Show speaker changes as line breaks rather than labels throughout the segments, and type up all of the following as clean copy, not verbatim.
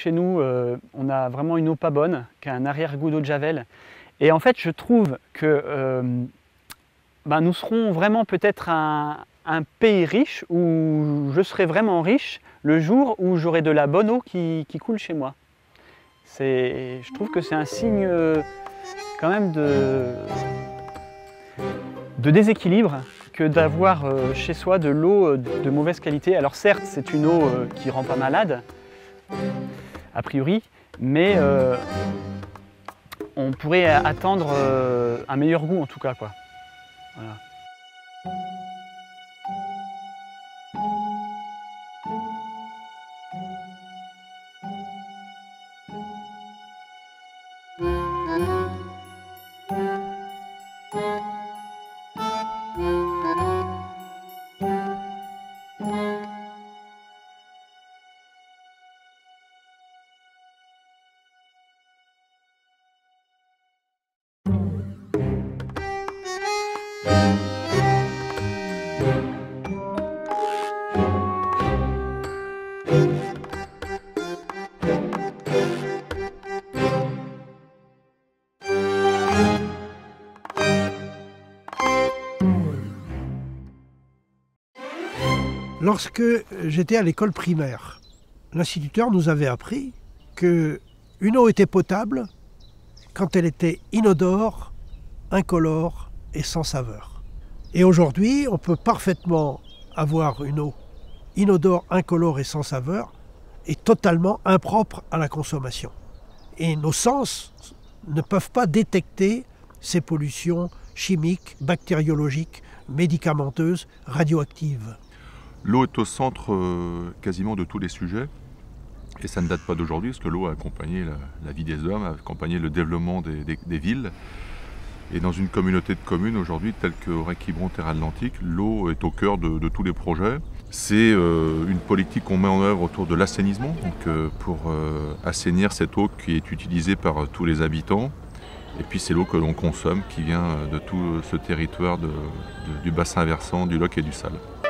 chez nous, on a vraiment une eau pas bonne, qui a un arrière-goût d'eau de Javel. Et en fait, je trouve que nous serons vraiment peut-être un pays riche, où je serai vraiment riche le jour où j'aurai de la bonne eau qui coule chez moi. Je trouve que c'est un signe quand même de déséquilibre que d'avoir chez soi de l'eau de mauvaise qualité. Alors certes, c'est une eau qui ne rend pas malade, a priori, mais on pourrait attendre un meilleur goût en tout cas, quoi. Voilà.
Lorsque j'étais à l'école primaire, l'instituteur nous avait appris qu'une eau était potable quand elle était inodore, incolore et sans saveur. Et aujourd'hui, on peut parfaitement avoir une eau inodore, incolore et sans saveur et totalement impropre à la consommation. Et nos sens ne peuvent pas détecter ces pollutions chimiques, bactériologiques, médicamenteuses, radioactives.
L'eau est au centre quasiment de tous les sujets, et ça ne date pas d'aujourd'hui, parce que l'eau a accompagné la vie des hommes, a accompagné le développement des villes. Et dans une communauté de communes aujourd'hui, telle que Auray-Quiberon, Terre-Atlantique, l'eau est au cœur de tous les projets. C'est une politique qu'on met en œuvre autour de l'assainissement, pour assainir cette eau qui est utilisée par tous les habitants. Et puis c'est l'eau que l'on consomme, qui vient de tout ce territoire du bassin versant, du Loc et du Sal.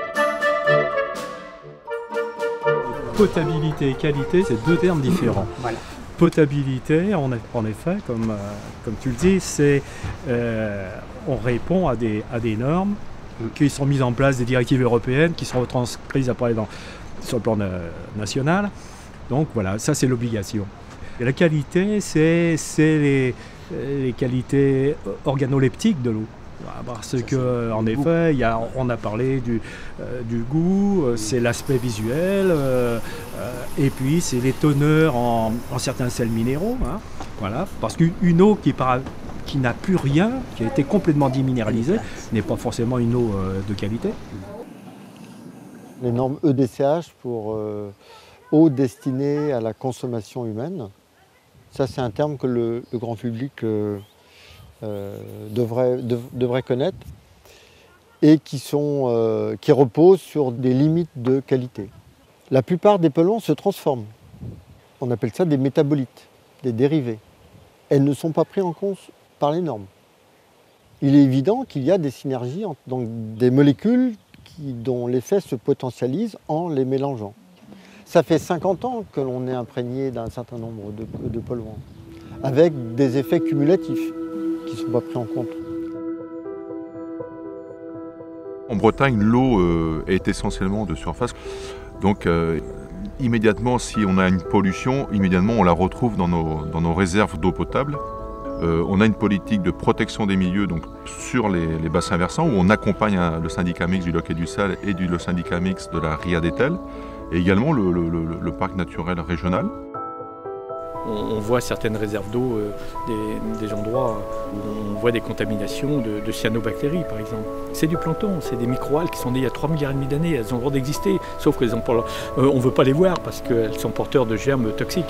Potabilité et qualité, c'est deux termes différents.
Voilà.
Potabilité, en effet, comme tu le dis, c'est on répond à des normes qui sont mises en place, des directives européennes qui sont retranscrites après sur le plan national. Donc voilà, ça c'est l'obligation. Et la qualité, c'est les qualités organoleptiques de l'eau. Parce qu'en effet, on a parlé du goût, c'est l'aspect visuel, et puis c'est les teneurs en certains sels minéraux. Hein, voilà, parce qu'une eau qui n'a plus rien, qui a été complètement déminéralisée, n'est pas forcément une eau de qualité.
Les normes EDCH pour eau destinée à la consommation humaine, ça c'est un terme que le grand public devrait connaître et qui reposent sur des limites de qualité. La plupart des polluants se transforment. On appelle ça des métabolites, des dérivés. Elles ne sont pas prises en compte par les normes. Il est évident qu'il y a des synergies, donc des molécules dont l'effet se potentialise en les mélangeant. Ça fait 50 ans que l'on est imprégné d'un certain nombre de polluants, avec des effets cumulatifs qui ne sont pas pris en compte.
En Bretagne, l'eau est essentiellement de surface. Donc immédiatement, si on a une pollution, immédiatement on la retrouve dans nos réserves d'eau potable. On a une politique de protection des milieux donc, sur les bassins versants, où on accompagne le syndicat mixte du Loc et du Sal et le syndicat mixte de la Ria d'Etel, et également le parc naturel régional.
On voit certaines réserves d'eau, des endroits où on voit des contaminations de cyanobactéries, par exemple. C'est du plancton, c'est des microalgues qui sont nées il y a 3,5 milliards d'années. Elles ont le droit d'exister, sauf qu'on ne veut pas les voir parce qu'elles sont porteurs de germes toxiques.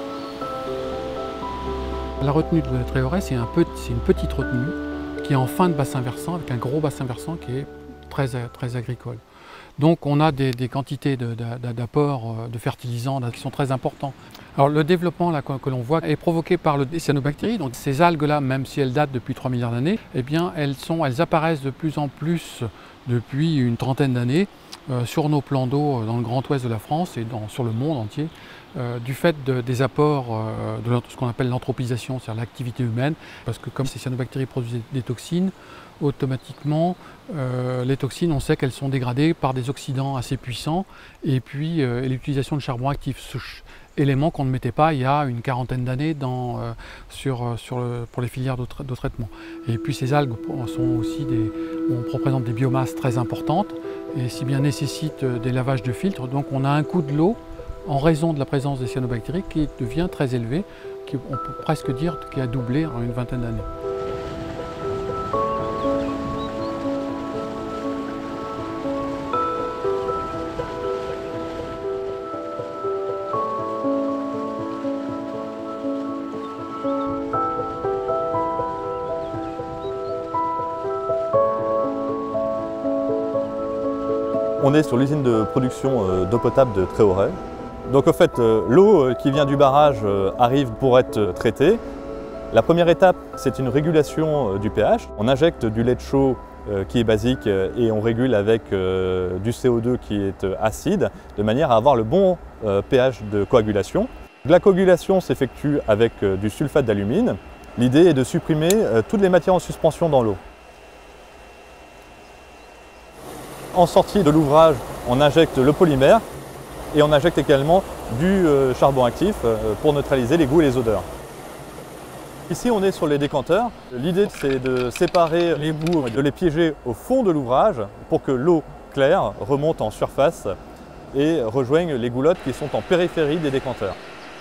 La retenue de Tréorey, c'est une petite retenue qui est en fin de bassin versant, avec un gros bassin versant qui est très agricole. Donc on a des quantités d'apports de fertilisants qui sont très importants. Alors le développement là, que l'on voit est provoqué par les cyanobactéries. Donc ces algues-là, même si elles datent depuis 3 milliards d'années, eh bien elles apparaissent de plus en plus depuis une trentaine d'années sur nos plans d'eau dans le Grand Ouest de la France et sur le monde entier. du fait des apports de ce qu'on appelle l'anthropisation, c'est-à-dire l'activité humaine, parce que comme ces cyanobactéries produisent des toxines, automatiquement, les toxines, on sait qu'elles sont dégradées par des oxydants assez puissants, et puis l'utilisation de charbon actif, ce élément qu'on ne mettait pas il y a une quarantaine d'années pour les filières de traitement. Et puis ces algues représentent des biomasses très importantes, et si bien nécessitent des lavages de filtres, donc on a un coût de l'eau en raison de la présence des cyanobactéries qui devient très élevé, on peut presque dire qui a doublé en une vingtaine d'années.
On est sur l'usine de production d'eau potable de Tréauret. Donc en fait, l'eau qui vient du barrage arrive pour être traitée. La première étape, c'est une régulation du pH. On injecte du lait de chaud qui est basique et on régule avec du CO2 qui est acide, de manière à avoir le bon pH de coagulation. La coagulation s'effectue avec du sulfate d'alumine. L'idée est de supprimer toutes les matières en suspension dans l'eau. En sortie de l'ouvrage, on injecte le polymère et on injecte également du charbon actif pour neutraliser les goûts et les odeurs. Ici, on est sur les décanteurs. L'idée, c'est de séparer les boues et de les piéger au fond de l'ouvrage pour que l'eau claire remonte en surface et rejoigne les goulottes qui sont en périphérie des décanteurs.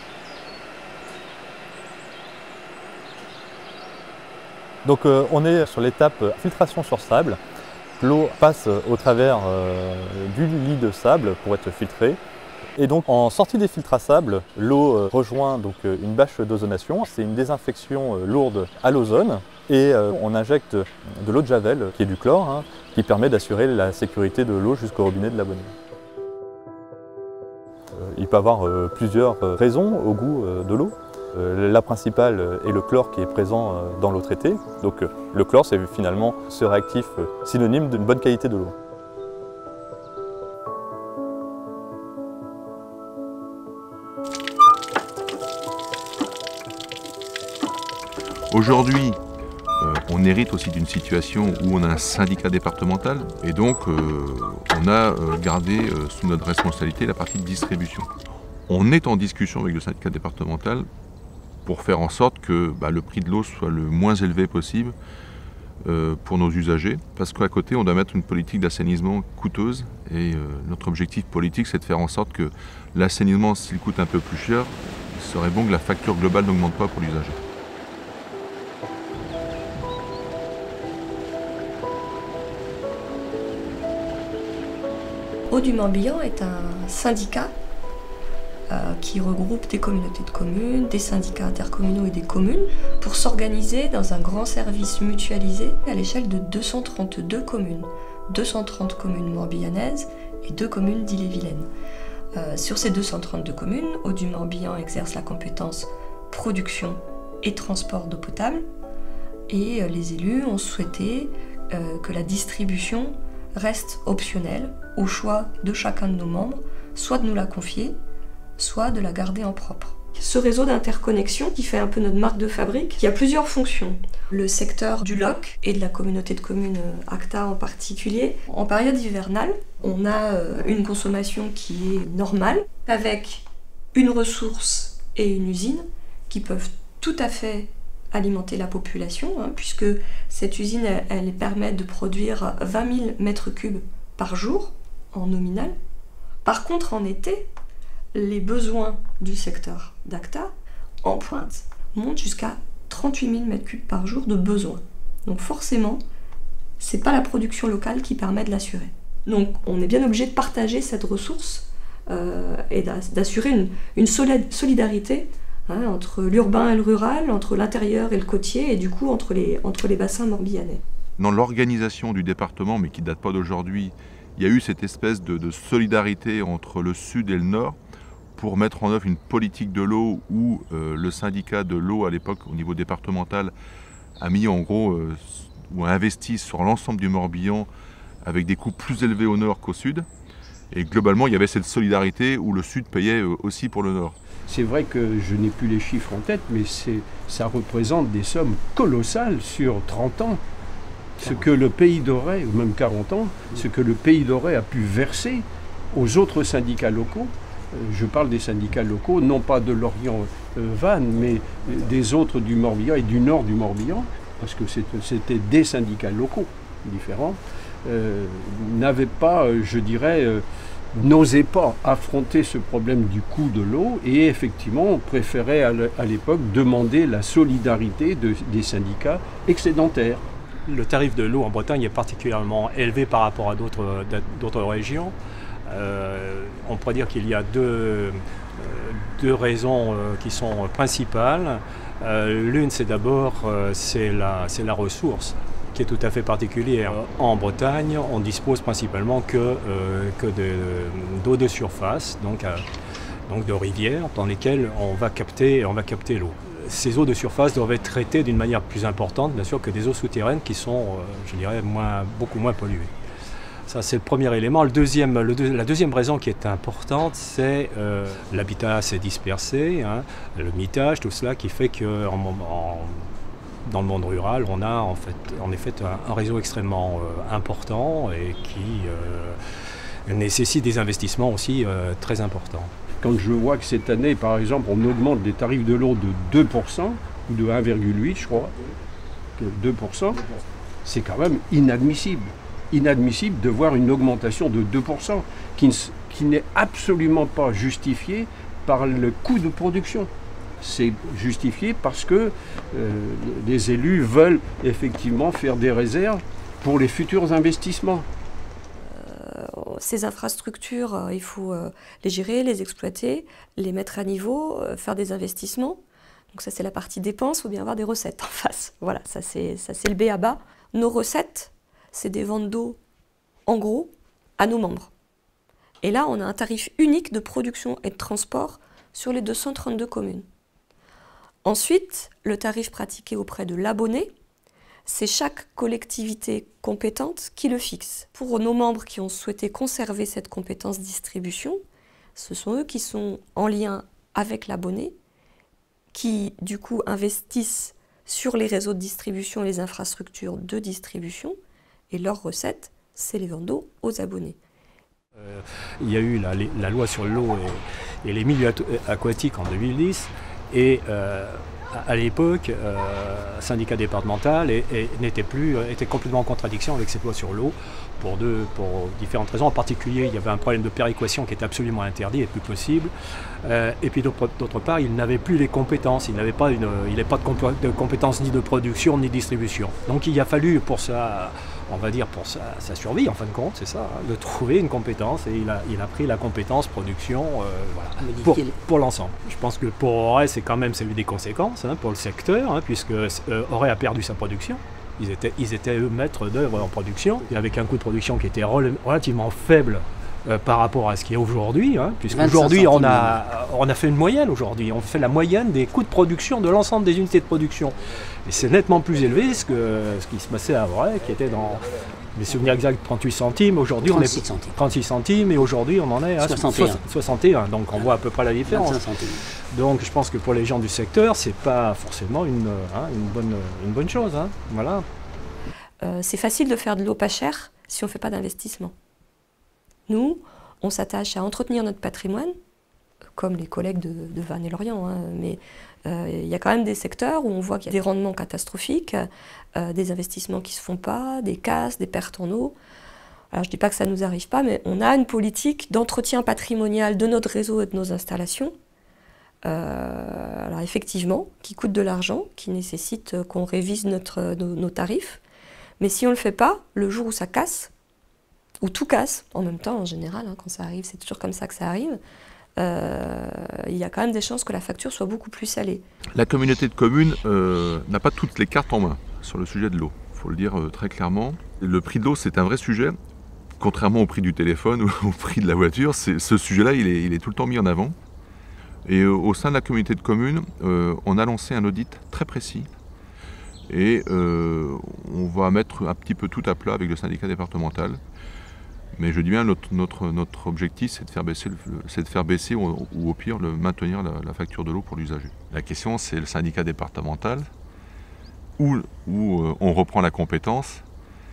Donc on est sur l'étape filtration sur sable. L'eau passe au travers du lit de sable pour être filtrée. Et donc en sortie des filtres à sable, l'eau rejoint donc une bâche d'ozonation. C'est une désinfection lourde à l'ozone et on injecte de l'eau de javel, qui est du chlore, qui permet d'assurer la sécurité de l'eau jusqu'au robinet de l'abonné. Il peut y avoir plusieurs raisons au goût de l'eau. La principale est le chlore qui est présent dans l'eau traitée. Donc le chlore, c'est finalement ce réactif synonyme d'une bonne qualité de l'eau.
Aujourd'hui, on hérite aussi d'une situation où on a un syndicat départemental et donc on a gardé sous notre responsabilité la partie de distribution. On est en discussion avec le syndicat départemental pour faire en sorte que le prix de l'eau soit le moins élevé possible pour nos usagers, parce qu'à côté on doit mettre une politique d'assainissement coûteuse et notre objectif politique, c'est de faire en sorte que l'assainissement, s'il coûte un peu plus cher, il serait bon que la facture globale n'augmente pas pour l'usager.
Eau du Morbihan est un syndicat qui regroupe des communautés de communes, des syndicats intercommunaux et des communes pour s'organiser dans un grand service mutualisé à l'échelle de 232 communes. 230 communes morbihanaises et 2 communes d'Ille-et-Vilaine. Sur ces 232 communes, Eau du Morbihan exerce la compétence production et transport d'eau potable et les élus ont souhaité que la distribution reste optionnelle au choix de chacun de nos membres, soit de nous la confier, soit de la garder en propre. Ce réseau d'interconnexion qui fait un peu notre marque de fabrique, qui a plusieurs fonctions. Le secteur du LOC et de la communauté de communes ACTA en particulier. En période hivernale, on a une consommation qui est normale, avec une ressource et une usine qui peuvent tout à fait alimenter la population, puisque cette usine, elle permet de produire 20 000 mètres cubes par jour, en nominal. Par contre, en été, les besoins du secteur d'ACTA, en pointe, montent jusqu'à 38 000 mètres cubes par jour de besoins. Donc forcément, c'est pas la production locale qui permet de l'assurer. Donc on est bien obligé de partager cette ressource et d'assurer une solidarité entre l'urbain et le rural, entre l'intérieur et le côtier, et du coup entre les bassins morbihanais.
Dans l'organisation du département, mais qui ne date pas d'aujourd'hui, il y a eu cette espèce de solidarité entre le sud et le nord pour mettre en œuvre une politique de l'eau où le syndicat de l'eau à l'époque au niveau départemental a mis en gros ou a investi sur l'ensemble du Morbihan avec des coûts plus élevés au nord qu'au sud. Et globalement, il y avait cette solidarité où le Sud payait aussi pour le Nord.
C'est vrai que je n'ai plus les chiffres en tête, mais ça représente des sommes colossales sur 30 ans. Ce que le Pays d'Auray, ou même 40 ans, ce que le Pays d'Auray a pu verser aux autres syndicats locaux. Je parle des syndicats locaux, non pas de Lorient-Vannes, mais des autres du Morbihan et du nord du Morbihan, parce que c'était des syndicats locaux différents, n'avaient pas, je dirais, n'osaient pas affronter ce problème du coût de l'eau et effectivement préféraient à l'époque demander la solidarité des syndicats excédentaires.
Le tarif de l'eau en Bretagne est particulièrement élevé par rapport à d'autres régions. On pourrait dire qu'il y a deux raisons qui sont principales. L'une, c'est d'abord la ressource qui est tout à fait particulière. En Bretagne, on dispose principalement que d'eau de surface, donc de rivières dans lesquelles on va capter l'eau. Ces eaux de surface doivent être traitées d'une manière plus importante, bien sûr, que des eaux souterraines qui sont, je dirais, beaucoup moins polluées. Ça, c'est le premier élément. La deuxième raison qui est importante, c'est l'habitat assez dispersé, hein, le mitage, tout cela qui fait que dans le monde rural, on a en effet un réseau extrêmement important et qui nécessite des investissements aussi très importants.
Quand je vois que cette année, par exemple, on augmente les tarifs de l'eau de 2%, ou de 1,8 je crois, 2%, c'est quand même inadmissible. Inadmissible de voir une augmentation de 2% qui n'est absolument pas justifiée par le coût de production. C'est justifié parce que les élus veulent effectivement faire des réserves pour les futurs investissements.
Ces infrastructures, il faut les gérer, les exploiter, les mettre à niveau, faire des investissements. Donc ça c'est la partie dépenses, il faut bien avoir des recettes en face. Voilà, ça c'est le b.a.-ba. Nos recettes, c'est des ventes d'eau en gros à nos membres. Et là on a un tarif unique de production et de transport sur les 232 communes. Ensuite, le tarif pratiqué auprès de l'abonné, c'est chaque collectivité compétente qui le fixe. Pour nos membres qui ont souhaité conserver cette compétence distribution, ce sont eux qui sont en lien avec l'abonné, qui du coup investissent sur les réseaux de distribution et les infrastructures de distribution, et leur recette, c'est les ventes d'eau aux abonnés.
Il y a eu la loi sur l'eau et les milieux aquatiques en 2010, et à l'époque, le syndicat départemental était complètement en contradiction avec cette loi sur l'eau pour différentes raisons. En particulier, il y avait un problème de péréquation qui était absolument interdit et plus possible. Et puis d'autre part, il n'avait plus les compétences. Il n'avait pas de compétences ni de production ni de distribution. Donc il a fallu pour ça, on va dire pour sa survie, en fin de compte, c'est ça, hein, de trouver une compétence. Et il a pris la compétence production voilà, pour l'ensemble. Je pense que pour Auray, c'est quand même eu des conséquences hein, pour le secteur, hein, puisque Auray a perdu sa production. Ils étaient eux maîtres d'œuvre en production, et avec un coût de production qui était relativement faible par rapport à ce qui est aujourd'hui, hein, puisqu'aujourd'hui on a fait une moyenne aujourd'hui, on fait la moyenne des coûts de production de l'ensemble des unités de production. Et c'est nettement plus élevé ce qui se passait à Auray, qui était dans mes souvenirs exacts 38 centimes, aujourd'hui on est 36 centimes et aujourd'hui on en est à 61, donc on voit à peu près la différence. Donc je pense que pour les gens du secteur, c'est pas forcément une bonne chose. Hein, voilà.
C'est facile de faire de l'eau pas chère si on ne fait pas d'investissement. Nous, on s'attache à entretenir notre patrimoine, comme les collègues de Vannes et Lorient, hein, mais il y a quand même des secteurs où on voit qu'il y a des rendements catastrophiques, des investissements qui ne se font pas, des casses, des pertes en eau. Alors je ne dis pas que ça ne nous arrive pas, mais on a une politique d'entretien patrimonial de notre réseau et de nos installations, alors effectivement, qui coûte de l'argent, qui nécessite qu'on révise nos tarifs, mais si on ne le fait pas, le jour où ça casse, ou tout casse, en même temps en général, hein, quand ça arrive, c'est toujours comme ça que ça arrive, il y a quand même des chances que la facture soit beaucoup plus salée.
La communauté de communes n'a pas toutes les cartes en main sur le sujet de l'eau, il faut le dire très clairement. Le prix de l'eau, c'est un vrai sujet. Contrairement au prix du téléphone ou au prix de la voiture, ce sujet-là, il est tout le temps mis en avant. Et au sein de la communauté de communes, on a lancé un audit très précis. Et on va mettre un petit peu tout à plat avec le syndicat départemental. Mais je dis bien, notre objectif, c'est de faire baisser ou au pire maintenir la facture de l'eau pour l'usager. La question, c'est le syndicat départemental où on reprend la compétence.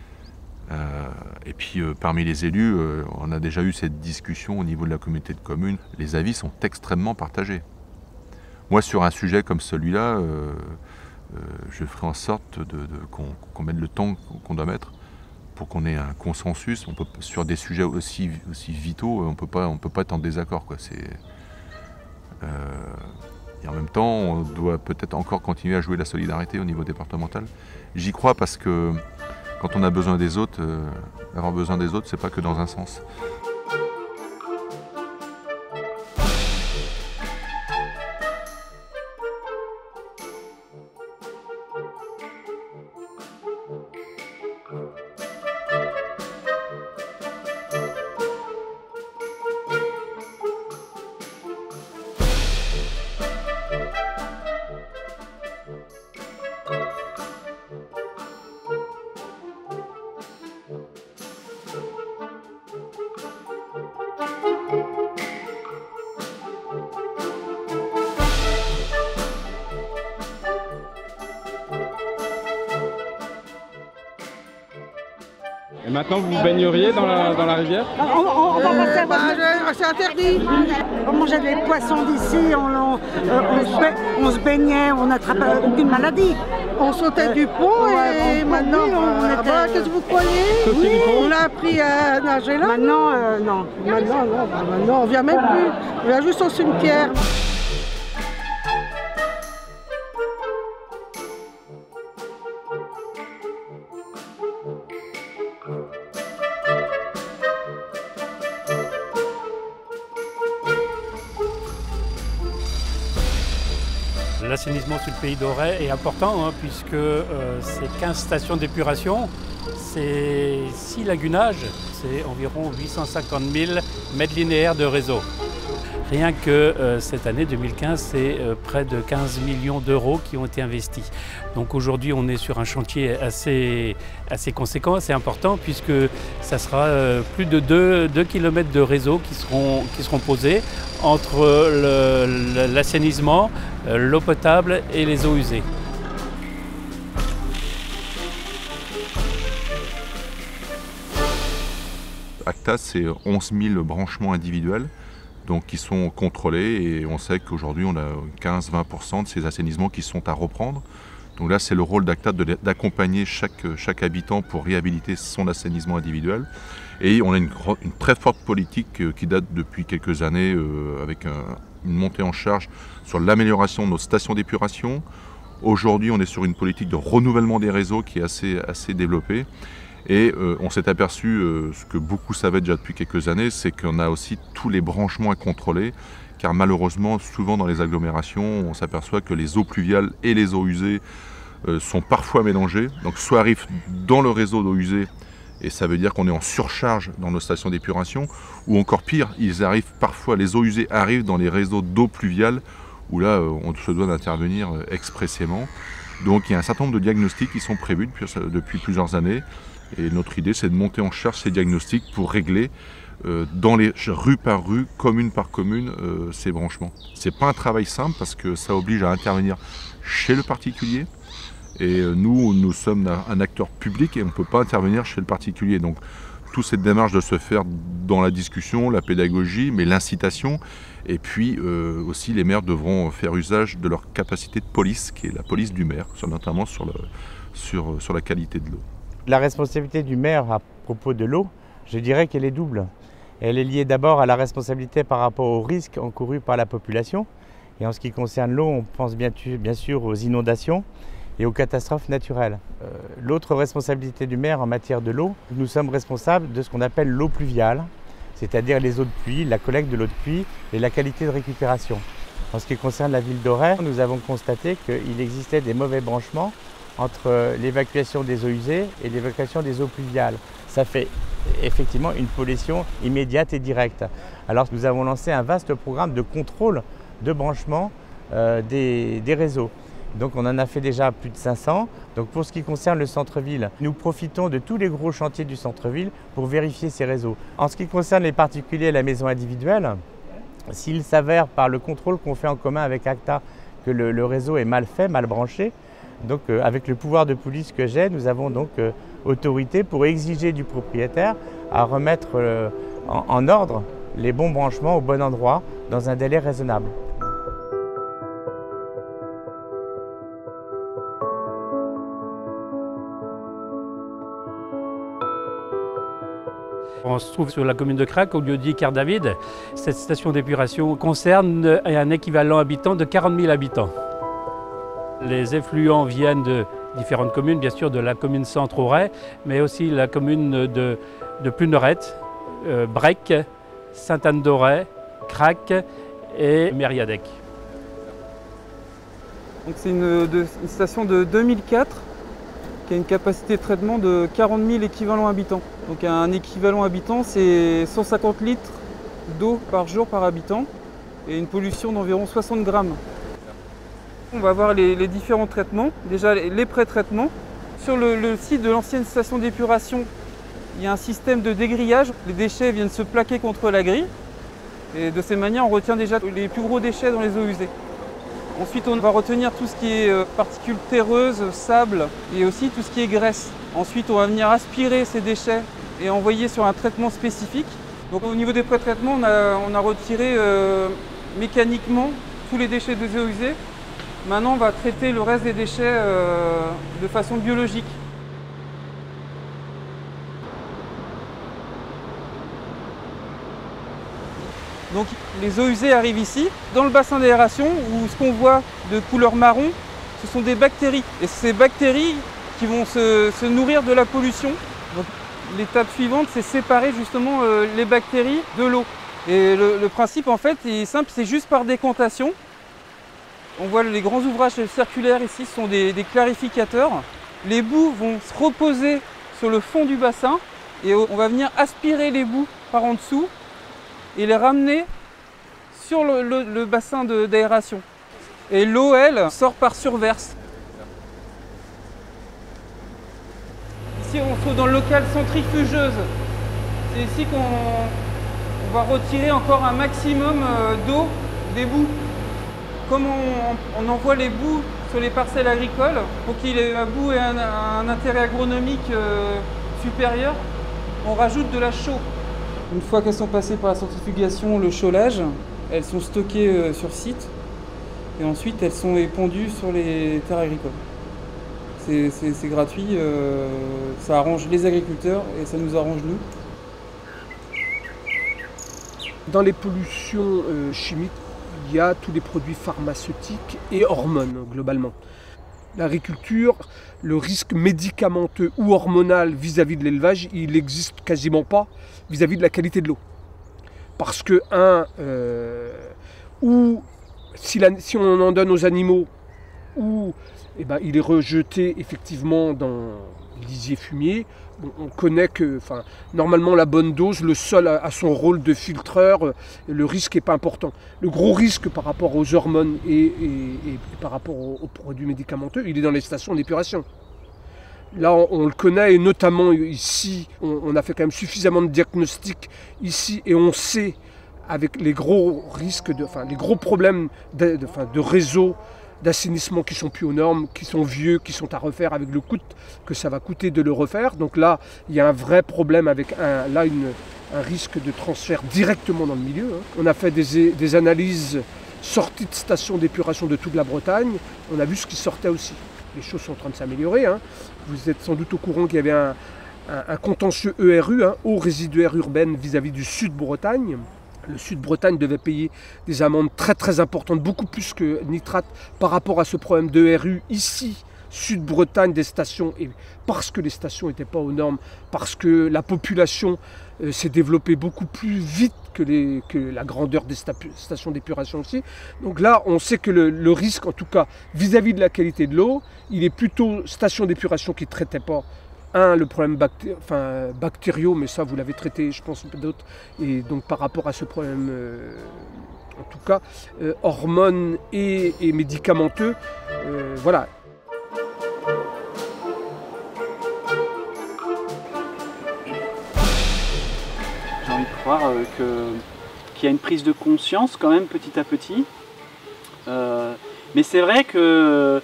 Et puis parmi les élus, on a déjà eu cette discussion au niveau de la communauté de communes. Les avis sont extrêmement partagés. Moi, sur un sujet comme celui-là, je ferai en sorte qu'on mette le temps qu'on doit mettre pour qu'on ait un consensus. Sur des sujets aussi vitaux, on peut pas être en désaccord, quoi. Et en même temps, on doit peut-être encore continuer à jouer la solidarité au niveau départemental. J'y crois parce que quand on a besoin des autres, avoir besoin des autres, c'est pas que dans un sens.
Et maintenant, vous vous baigneriez dans la rivière?
On va passer. C'est interdit. On mangeait des poissons d'ici, on se baignait, on n'attrapait aucune maladie. On sautait du pont et maintenant, qu'est-ce que vous croyez? Oui. On a appris à nager là. Maintenant, non. Maintenant, on vient même plus. On vient juste au cimetière.
L'assainissement sur le Pays d'Auray est important puisque c'est 15 stations d'épuration, c'est 6 lagunages, c'est environ 850 000 mètres linéaires de réseau. Rien que cette année 2015, c'est près de 15 millions d'euros qui ont été investis. Donc aujourd'hui, on est sur un chantier assez conséquent, assez important, puisque ça sera plus de 2 km de réseau qui seront posés entre l'assainissement, l'eau potable et les eaux usées.
Acta, c'est 11 000 branchements individuels, donc qui sont contrôlés, et on sait qu'aujourd'hui on a 15-20% de ces assainissements qui sont à reprendre. Donc là, c'est le rôle d'Acta d'accompagner chaque habitant pour réhabiliter son assainissement individuel. Et on a une très forte politique qui date depuis quelques années avec une montée en charge sur l'amélioration de nos stations d'épuration. Aujourd'hui, on est sur une politique de renouvellement des réseaux qui est assez développée. Et on s'est aperçu, ce que beaucoup savaient déjà depuis quelques années, c'est qu'on a aussi tous les branchements à contrôler, car malheureusement, souvent dans les agglomérations, on s'aperçoit que les eaux pluviales et les eaux usées sont parfois mélangées. Donc soit arrivent dans le réseau d'eau usée, et ça veut dire qu'on est en surcharge dans nos stations d'épuration, ou encore pire, les eaux usées arrivent dans les réseaux d'eau pluviale, où là, on se doit d'intervenir expressément. Donc il y a un certain nombre de diagnostics qui sont prévus depuis plusieurs années. Et notre idée, c'est de monter en charge ces diagnostics pour régler dans les rue par rue, commune par commune, ces branchements. C'est pas un travail simple parce que ça oblige à intervenir chez le particulier. Et nous sommes un acteur public et on ne peut pas intervenir chez le particulier. Donc toute cette démarche de se faire dans la discussion, la pédagogie, mais l'incitation. Et puis aussi les maires devront faire usage de leur capacité de police, qui est la police du maire, notamment sur la qualité de l'eau.
La responsabilité du maire à propos de l'eau, je dirais qu'elle est double. Elle est liée d'abord à la responsabilité par rapport aux risques encourus par la population. Et en ce qui concerne l'eau, on pense bien sûr aux inondations et aux catastrophes naturelles. L'autre responsabilité du maire en matière de l'eau, nous sommes responsables de ce qu'on appelle l'eau pluviale, c'est-à-dire les eaux de pluie, la collecte de l'eau de pluie et la qualité de récupération. En ce qui concerne la ville d'Auray, nous avons constaté qu'il existait des mauvais branchements entre l'évacuation des eaux usées et l'évacuation des eaux pluviales. Ça fait effectivement une pollution immédiate et directe. Alors nous avons lancé un vaste programme de contrôle de branchement des réseaux. Donc on en a fait déjà plus de 500. Donc pour ce qui concerne le centre-ville, nous profitons de tous les gros chantiers du centre-ville pour vérifier ces réseaux. En ce qui concerne les particuliers et la maison individuelle, s'il s'avère par le contrôle qu'on fait en commun avec ACTA que le réseau est mal fait, mal branché, donc avec le pouvoir de police que j'ai, nous avons donc autorité pour exiger du propriétaire à remettre en ordre les bons branchements au bon endroit dans un délai raisonnable.
On se trouve sur la commune de Crac, au lieu-dit Car-David. Cette station d'épuration concerne un équivalent habitant de 40 000 habitants. Les effluents viennent de différentes communes, bien sûr de la commune Centre-Auray, mais aussi la commune de Plunerette, Brec, Sainte-Anne-d'Auray, Crac et Mériadec.
C'est une station de 2004 qui a une capacité de traitement de 40 000 équivalents habitants. Donc un équivalent habitant, c'est 150 litres d'eau par jour par habitant et une pollution d'environ 60 grammes. On va voir les différents traitements. Déjà les pré-traitements. Sur le site de l'ancienne station d'épuration, il y a un système de dégrillage. Les déchets viennent se plaquer contre la grille. Et de cette manière, on retient déjà les plus gros déchets dans les eaux usées. Ensuite, on va retenir tout ce qui est particules terreuses, sable et aussi tout ce qui est graisse. Ensuite, on va venir aspirer ces déchets et envoyer sur un traitement spécifique. Donc au niveau des pré-traitements, on a retiré mécaniquement tous les déchets des eaux usées. Maintenant, on va traiter le reste des déchets de façon biologique. Donc les eaux usées arrivent ici, dans le bassin d'aération, où ce qu'on voit de couleur marron, ce sont des bactéries. Et ces bactéries qui vont se nourrir de la pollution. L'étape suivante, c'est séparer justement les bactéries de l'eau. Et le principe, en fait, est simple, c'est juste par décantation. On voit les grands ouvrages circulaires ici, ce sont des clarificateurs. Les boues vont se reposer sur le fond du bassin et on va venir aspirer les boues par en dessous et les ramener sur le bassin d'aération. Et l'eau, elle, sort par surverse. Ici, on se trouve dans le local centrifugeuse. C'est ici qu'on va retirer encore un maximum d'eau des boues. Comme on envoie les boues sur les parcelles agricoles, pour que la boue ait un intérêt agronomique supérieur, on rajoute de la chaux. Une fois qu'elles sont passées par la centrifugation, le chaulage, elles sont stockées sur site et ensuite elles sont épandues sur les terres agricoles. C'est gratuit, ça arrange les agriculteurs et ça nous arrange nous.
Dans les pollutions chimiques, il y a tous les produits pharmaceutiques et hormones globalement. L'agriculture, le risque médicamenteux ou hormonal vis-à-vis de l'élevage, il n'existe quasiment pas vis-à-vis de la qualité de l'eau. Parce que, si on en donne aux animaux, ou il est rejeté effectivement dans lisier fumier. Bon, on connaît que normalement la bonne dose, le sol a son rôle de filtreur, le risque n'est pas important. Le gros risque par rapport aux hormones et par rapport aux produits médicamenteux, il est dans les stations d'épuration. Là, on le connaît, et notamment ici, on a fait quand même suffisamment de diagnostics ici, et on sait, avec les gros risques, les gros problèmes de réseau, d'assainissement qui sont plus aux normes, qui sont vieux, qui sont à refaire avec le coût que ça va coûter de le refaire. Donc là, il y a un vrai problème avec un risque de transfert directement dans le milieu. On a fait des analyses sorties de stations d'épuration de toute la Bretagne. On a vu ce qui sortait aussi. Les choses sont en train de s'améliorer. Vous êtes sans doute au courant qu'il y avait un contentieux ERU, eaux résiduaires urbaines vis-à-vis du Sud-Bretagne. Le Sud-Bretagne devait payer des amendes très très importantes, beaucoup plus que Nitrate, par rapport à ce problème de RU ici, Sud-Bretagne, des stations, et parce que les stations n'étaient pas aux normes, parce que la population s'est développée beaucoup plus vite que la grandeur des stations d'épuration aussi. Donc là, on sait que le risque, en tout cas vis-à-vis de la qualité de l'eau, il est plutôt station d'épuration qui ne traitait pas le problème bactériaux, mais ça vous l'avez traité, je pense, d'autres. Et donc par rapport à ce problème, en tout cas, hormones et médicamenteux,
Voilà. J'ai envie de croire qu'il y a une prise de conscience quand même petit à petit. Mais c'est vrai que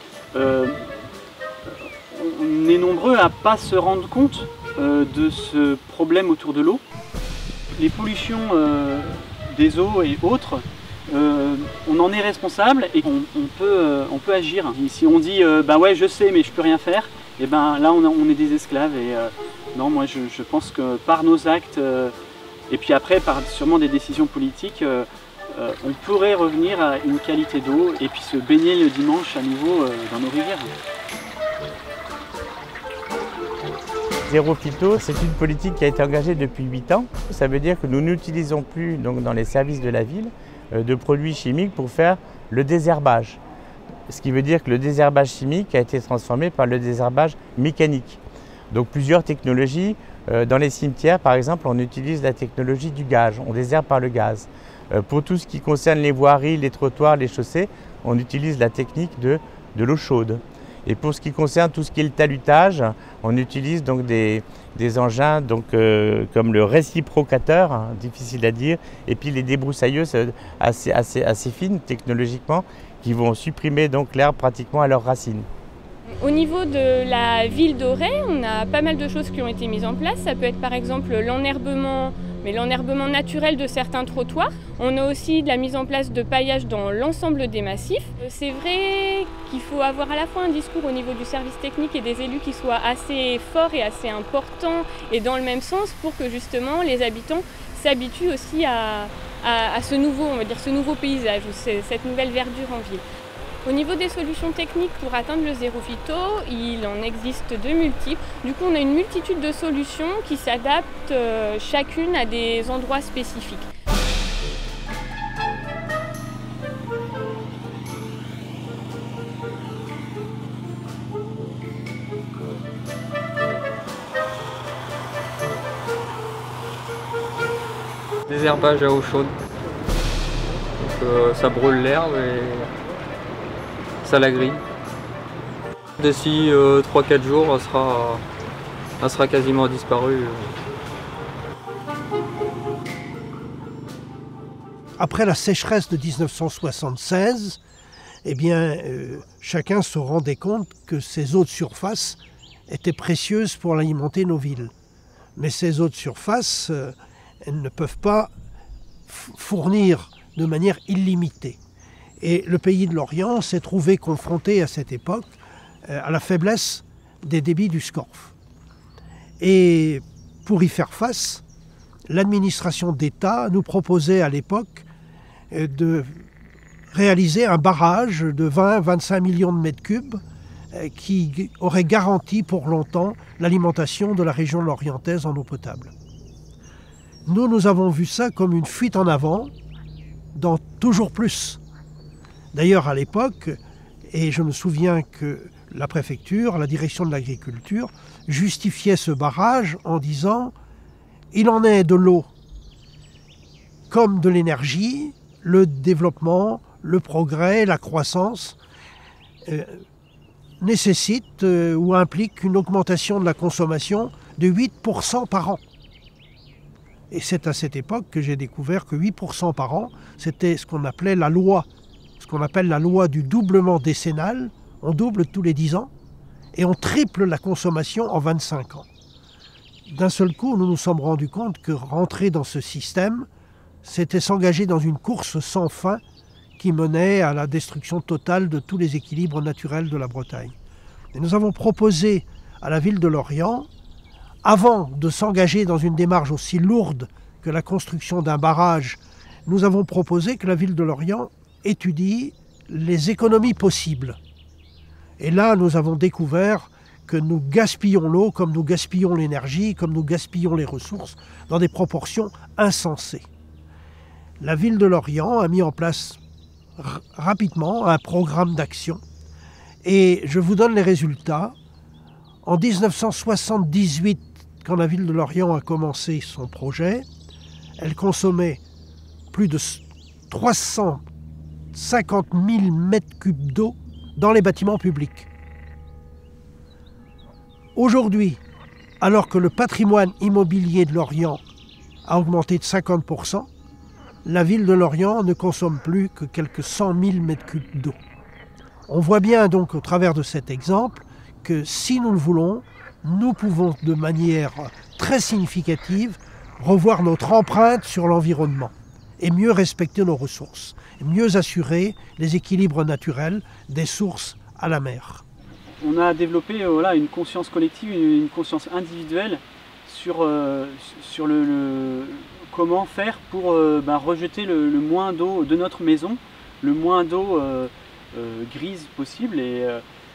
on est nombreux à ne pas se rendre compte de ce problème autour de l'eau. Les pollutions des eaux et autres, on en est responsable et on peut agir. Et si on dit bah ouais je sais mais je peux rien faire, et ben là on est des esclaves. Et non, moi je pense que par nos actes et puis après par sûrement des décisions politiques, on pourrait revenir à une qualité d'eau et puis se baigner le dimanche à nouveau dans nos rivières.
Zéro phyto, c'est une politique qui a été engagée depuis 8 ans. Ça veut dire que nous n'utilisons plus donc, dans les services de la ville de produits chimiques pour faire le désherbage. Ce qui veut dire que le désherbage chimique a été transformé par le désherbage mécanique. Donc plusieurs technologies. Dans les cimetières, par exemple, on utilise la technologie du gaz, on désherbe par le gaz. Pour tout ce qui concerne les voiries, les trottoirs, les chaussées, on utilise la technique de l'eau chaude. Et pour ce qui concerne tout ce qui est le talutage, on utilise donc des engins donc, comme le réciprocateur, hein, difficile à dire, et puis les débroussailleuses assez fines technologiquement, qui vont supprimer donc l'herbe pratiquement à leurs racines.
Au niveau de la ville d'Auray, on a pas mal de choses qui ont été mises en place. Ça peut être par exemple l'enherbement, mais l'enherbement naturel de certains trottoirs. On a aussi de la mise en place de paillage dans l'ensemble des massifs. C'est vrai qu'il faut avoir à la fois un discours au niveau du service technique et des élus qui soit assez fort et assez important et dans le même sens pour que justement les habitants s'habituent aussi à ce nouveau, on va dire, ce nouveau paysage, cette nouvelle verdure en ville. Au niveau des solutions techniques pour atteindre le zéro phyto, il en existe de multiples. Du coup, on a une multitude de solutions qui s'adaptent chacune à des endroits spécifiques.
Désherbage à eau chaude. Donc, ça brûle l'herbe et ça la grille. D'ici 3-4 jours, elle sera quasiment disparue.
Après la sécheresse de 1976, eh bien, chacun se rendait compte que ces eaux de surface étaient précieuses pour alimenter nos villes. Mais ces eaux de surface, elles ne peuvent pas fournir de manière illimitée. Et le pays de l'Orient s'est trouvé confronté à cette époque à la faiblesse des débits du Scorff. Et pour y faire face, l'administration d'État nous proposait à l'époque de réaliser un barrage de 20-25 millions de mètres cubes qui aurait garanti pour longtemps l'alimentation de la région lorientaise en eau potable. Nous avons vu ça comme une fuite en avant dans toujours plus. D'ailleurs, à l'époque, et je me souviens que la préfecture, la direction de l'agriculture, justifiait ce barrage en disant « il en est de l'eau comme de l'énergie, le développement, le progrès, la croissance nécessitent ou impliquent une augmentation de la consommation de 8% par an ». Et c'est à cette époque que j'ai découvert que 8% par an, c'était ce qu'on appelait la loi. Ce qu'on appelle la loi du doublement décennal, on double tous les 10 ans et on triple la consommation en 25 ans. D'un seul coup, nous nous sommes rendus compte que rentrer dans ce système, c'était s'engager dans une course sans fin qui menait à la destruction totale de tous les équilibres naturels de la Bretagne. Et nous avons proposé à la ville de Lorient, avant de s'engager dans une démarche aussi lourde que la construction d'un barrage, nous avons proposé que la ville de Lorient étudie les économies possibles. Et là, nous avons découvert que nous gaspillons l'eau comme nous gaspillons l'énergie, comme nous gaspillons les ressources, dans des proportions insensées. La ville de Lorient a mis en place rapidement un programme d'action et je vous donne les résultats. En 1978, quand la ville de Lorient a commencé son projet, elle consommait plus de 350 000 mètres cubes d'eau dans les bâtiments publics. Aujourd'hui, alors que le patrimoine immobilier de Lorient a augmenté de 50%, la ville de Lorient ne consomme plus que quelques 100 000 m3 d'eau. On voit bien donc au travers de cet exemple que si nous le voulons, nous pouvons de manière très significative revoir notre empreinte sur l'environnement et mieux respecter nos ressources, et mieux assurer les équilibres naturels des sources à la mer.
On a développé une conscience collective, une conscience individuelle sur comment faire pour rejeter le moins d'eau de notre maison, le moins d'eau grise possible. Et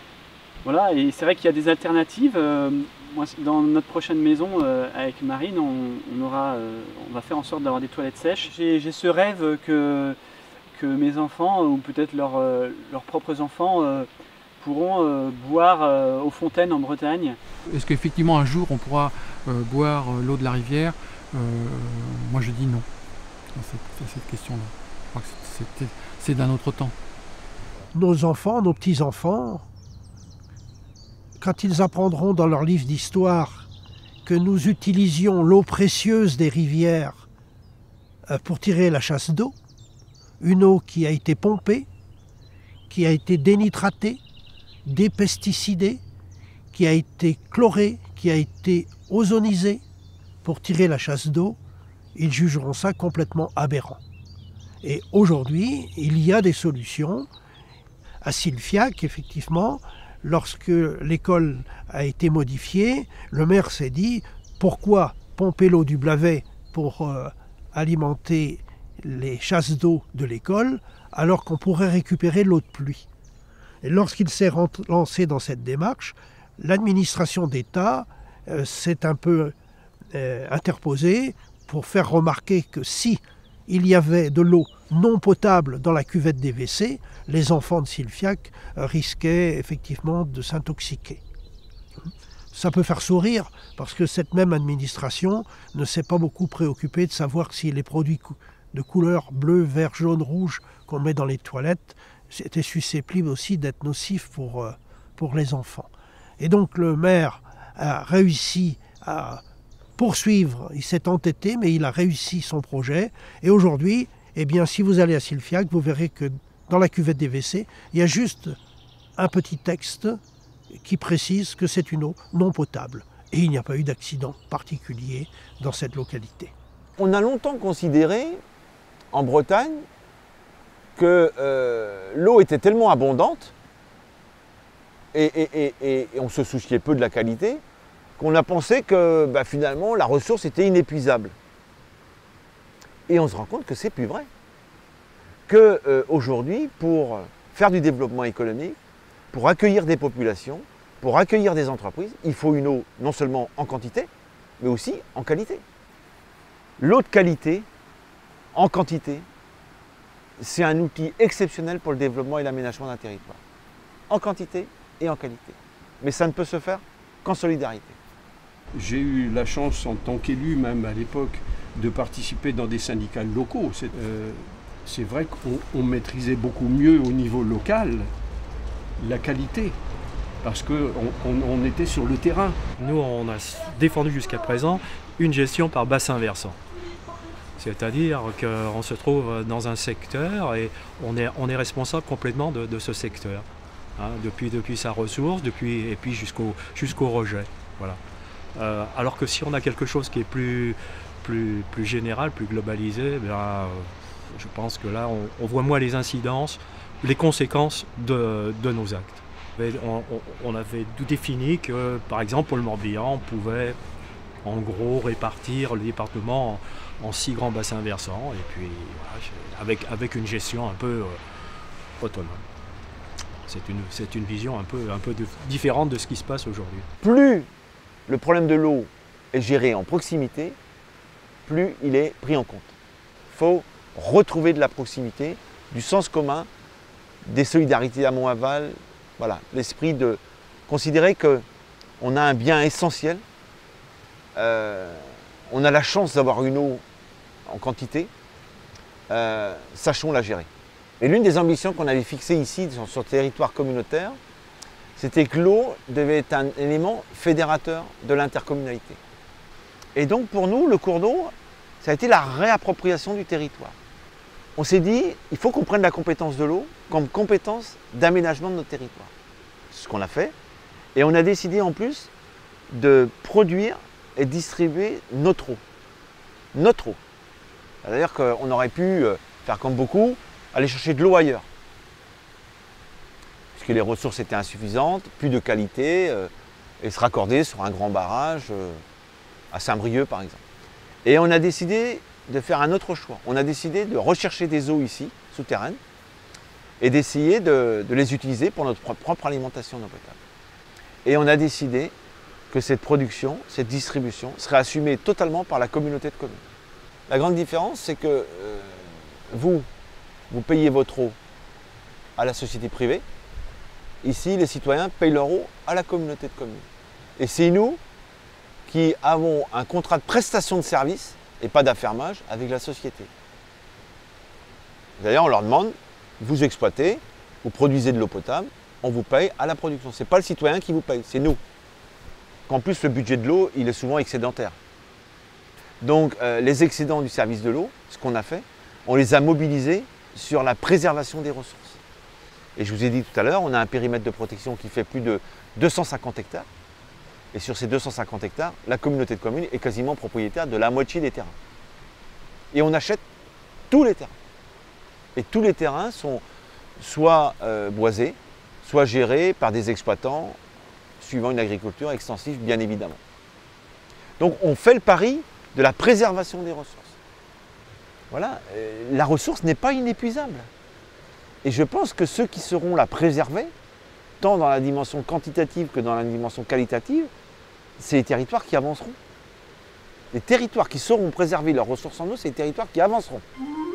c'est vrai qu'il y a des alternatives. Moi, dans notre prochaine maison avec Marine, on va faire en sorte d'avoir des toilettes sèches. J'ai ce rêve que mes enfants, ou peut-être leurs propres enfants, pourront boire aux fontaines en Bretagne.
Est-ce qu'effectivement un jour on pourra boire l'eau de la rivière? Moi je dis non à cette question-là. Je crois que c'est d'un autre temps.
Nos enfants, nos petits-enfants, quand ils apprendront dans leur livre d'histoire que nous utilisions l'eau précieuse des rivières pour tirer la chasse d'eau, une eau qui a été pompée, qui a été dénitratée, dépesticidée, qui a été chlorée, qui a été ozonisée pour tirer la chasse d'eau, ils jugeront ça complètement aberrant. Et aujourd'hui, il y a des solutions. À Silfiac, effectivement, lorsque l'école a été modifiée, le maire s'est dit « Pourquoi pomper l'eau du Blavet pour alimenter les chasses d'eau de l'école alors qu'on pourrait récupérer l'eau de pluie ?» Et lorsqu'il s'est lancé dans cette démarche, l'administration d'État s'est un peu interposée pour faire remarquer que si il y avait de l'eau non potable dans la cuvette des WC, les enfants de Silfiac risquaient effectivement de s'intoxiquer. Ça peut faire sourire parce que cette même administration ne s'est pas beaucoup préoccupée de savoir si les produits de couleur bleu, vert, jaune, rouge qu'on met dans les toilettes étaient susceptibles aussi d'être nocifs pour les enfants. Et donc le maire a réussi à poursuivre, il s'est entêté, mais il a réussi son projet. Et aujourd'hui, eh bien, si vous allez à Silfiac, vous verrez que dans la cuvette des WC, il y a juste un petit texte qui précise que c'est une eau non potable. Et il n'y a pas eu d'accident particulier dans cette localité.
On a longtemps considéré, en Bretagne, que l'eau était tellement abondante, et on se souciait peu de la qualité, qu'on a pensé que finalement la ressource était inépuisable. Et on se rend compte que c'est plus vrai. Qu'aujourd'hui, pour faire du développement économique, pour accueillir des populations, pour accueillir des entreprises, il faut une eau non seulement en quantité, mais aussi en qualité. L'eau de qualité, en quantité, c'est un outil exceptionnel pour le développement et l'aménagement d'un territoire. En quantité et en qualité. Mais ça ne peut se faire qu'en solidarité.
J'ai eu la chance, en tant qu'élu, même à l'époque, de participer dans des syndicats locaux. C'est vrai qu'on maîtrisait beaucoup mieux au niveau local la qualité, parce qu'on était sur le terrain.
Nous, on a défendu jusqu'à présent une gestion par bassin versant. C'est-à-dire qu'on se trouve dans un secteur et on est responsable complètement de ce secteur, hein, depuis sa ressource, et puis jusqu'au rejet. Voilà. Alors que si on a quelque chose qui est plus général, plus globalisé, je pense que là, on voit moins les incidences, les conséquences de nos actes. On avait défini que, par exemple, pour le Morbihan, on pouvait en gros répartir le département en 6 grands bassins versants, et puis voilà, avec une gestion un peu autonome. C'est une vision un peu différente de ce qui se passe aujourd'hui.
Plus le problème de l'eau est géré en proximité, plus il est pris en compte. Il faut retrouver de la proximité, du sens commun, des solidarités amont-aval, voilà, l'esprit de considérer qu'on a un bien essentiel, on a la chance d'avoir une eau en quantité, sachons la gérer. Et l'une des ambitions qu'on avait fixées ici sur le territoire communautaire, c'était que l'eau devait être un élément fédérateur de l'intercommunalité. Et donc pour nous, le cours d'eau, ça a été la réappropriation du territoire. On s'est dit, il faut qu'on prenne la compétence de l'eau comme compétence d'aménagement de notre territoire. C'est ce qu'on a fait. Et on a décidé en plus de produire et distribuer notre eau. Notre eau. C'est-à-dire qu'on aurait pu faire comme beaucoup, aller chercher de l'eau ailleurs. Puisque les ressources étaient insuffisantes, plus de qualité, et se raccorder sur un grand barrage à Saint-Brieuc par exemple. Et on a décidé de faire un autre choix. On a décidé de rechercher des eaux ici, souterraines, et d'essayer de les utiliser pour notre propre alimentation en eau potable. Et on a décidé que cette production, cette distribution serait assumée totalement par la communauté de communes. La grande différence, c'est que vous payez votre eau à la société privée. Ici, les citoyens payent leur eau à la communauté de communes. Et c'est nous qui avons un contrat de prestation de service et pas d'affermage avec la société. D'ailleurs, on leur demande, vous exploitez, vous produisez de l'eau potable, on vous paye à la production. Ce n'est pas le citoyen qui vous paye, c'est nous. En plus, le budget de l'eau, il est souvent excédentaire. Donc, les excédents du service de l'eau, ce qu'on a fait, on les a mobilisés sur la préservation des ressources. Et je vous ai dit tout à l'heure, on a un périmètre de protection qui fait plus de 250 hectares. Et sur ces 250 hectares, la communauté de communes est quasiment propriétaire de la moitié des terrains. Et on achète tous les terrains. Et tous les terrains sont soit boisés, soit gérés par des exploitants suivant une agriculture extensive, bien évidemment. Donc on fait le pari de la préservation des ressources. Voilà, la ressource n'est pas inépuisable. Et je pense que ceux qui seront la préserver, tant dans la dimension quantitative que dans la dimension qualitative, c'est les territoires qui avanceront. Les territoires qui sauront préserver leurs ressources en eau, c'est les territoires qui avanceront.